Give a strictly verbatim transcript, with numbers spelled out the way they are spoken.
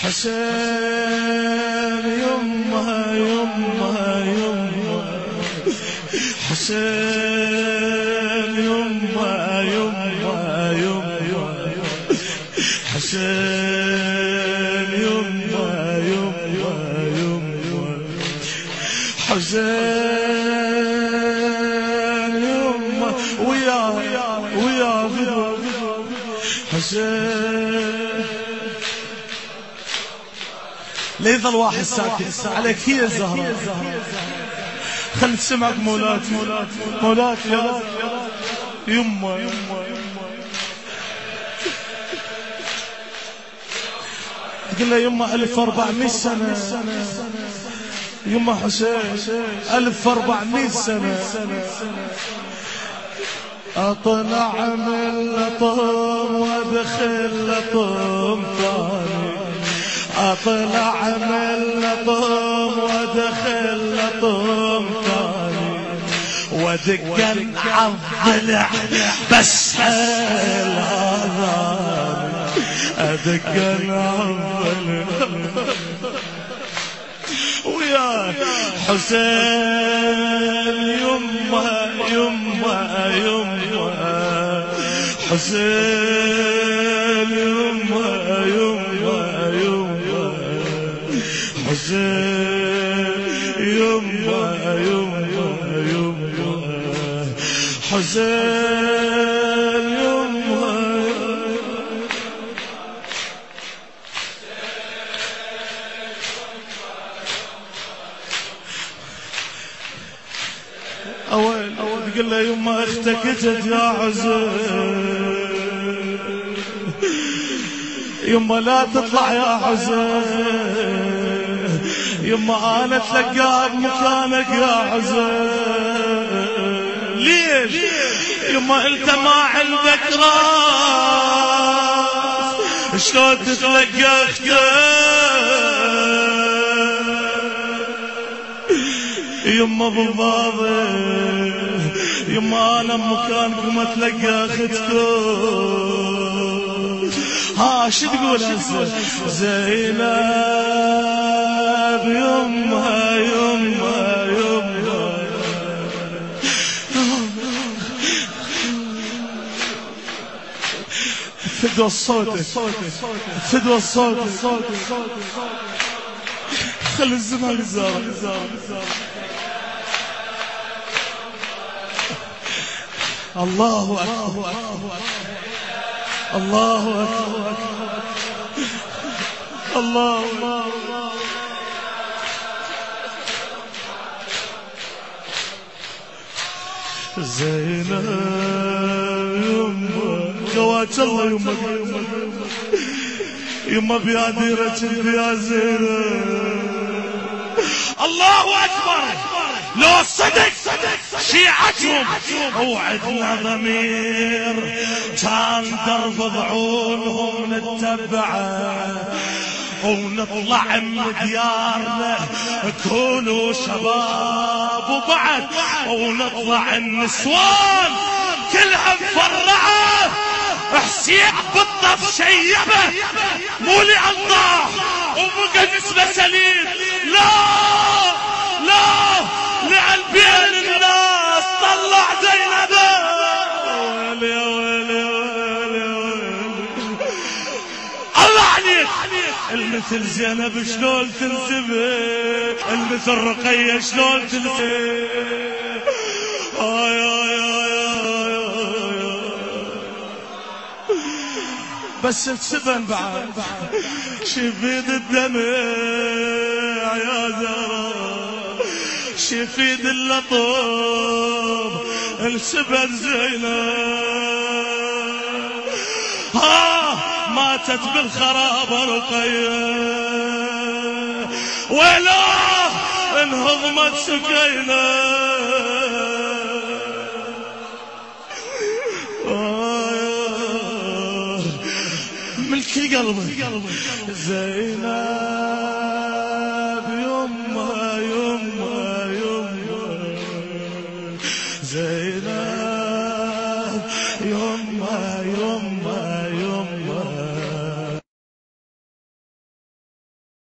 حسين يمه يمه يمه حسين يمه يمه يمه حسين يمه يمه يمه حسين يمه ويا ويا حسين لا يظل واحد ساكت عليك هي الزهرة. خل تسمعك مولات مولات مولات يا يما تقول له يما ألف وأربعمية سنة يما حسين ألف وأربعمية سنة أطلع من لطم وادخل لطم ثاني أطلع من لطم وادخل لطم ثاني ودقن عالضلع بس الهضام أدقن عالضلع ويا حسين يمه يمه يمه حسين يمه يمه يمه حسين يمه يمه يمه حسين يمه أول تقول له يما اختك جت يا حسين يما لا تطلع يا حسين يما انا اتلقاها بمكانك يا حسين ليش يما انت ما عندك راس شلون تتلقى اختك يما بالفاضل يما انا بمكانكم اتلقى اختكم. ها شو تقول هسه زينب يما يما يما فدوى الصوت فدوى الصوت خلي الزمان الزارة الله أكبر الله أكبر الله أكبر زينب يما جوات الله يما يما بياديرة يا زينب الله أكبر لو صدق شيعتهم وعدنا ضمير كان درب ضعونهم نتبعه ونطلع من ديارنا كونوا شباب وبعد ونطلع النسوان كلها مفرعه حسين بالطف شيبه مو لأنضاح وبقى نسبة سليم لا لا لعالبين الناس طلع زينب ويلي ويلي ويلي الله عليك المثل زينب شلون تنسبك المثل رقية شلون تنسبك آي آي آي بس السبن بعد شفيد الدمع يا زهرة شفيد اللطم السبن زينب ها ماتت بالخراب رقية ولا انهضمت سكينة ملكي قلبي زينب